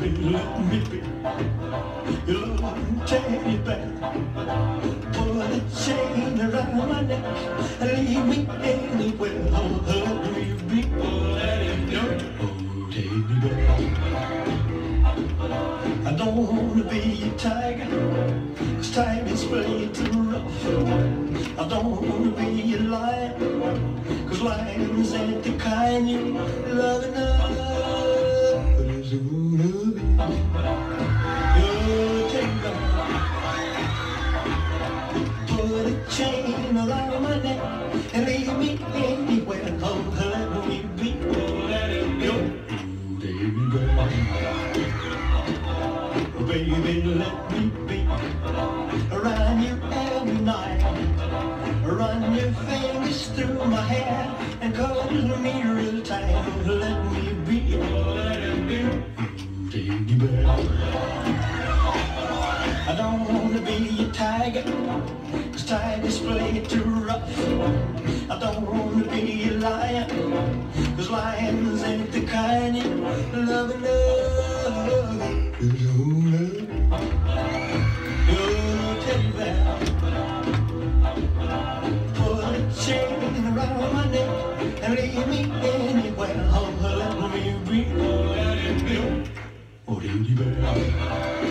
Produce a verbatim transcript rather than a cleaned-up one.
let me be your little teddy bear. Put a chain around my neck and leave me anywhere. Oh, let me be your teddy bear. I don't wanna be a tiger, 'cause tigers play too rough. I don't wanna be a lion, 'cause lions ain't the kind you love enough. But I just wanna be your teddy bear. Put a chain around my neck and leave me anywhere. Oh, let me be your teddy bear. Baby, let me be around you every night. Run your fingers through my hair and cuddle me real tight. Let me be, let me be, teddy bear. I don't wanna be a tiger, 'cause tigers play too rough. I don't wanna be a lion, 'cause lions ain't the kind you love enough. Your teddy bear. Put a chain around my neck and leave me anywhere. Oh, let me be, oh, teddy bear.